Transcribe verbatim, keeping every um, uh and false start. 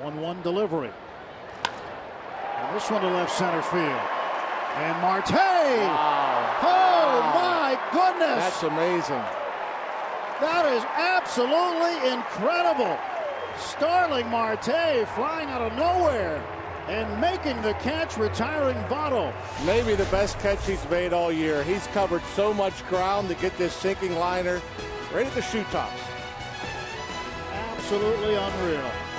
one one delivery. And this one to left center field. And Marte! Wow. Oh, Wow. my goodness! That's amazing. That is absolutely incredible. Starling Marte flying out of nowhere and making the catch, retiring Votto. Maybe the best catch he's made all year. He's covered so much ground to get this sinking liner right at the shoe tops. Absolutely unreal.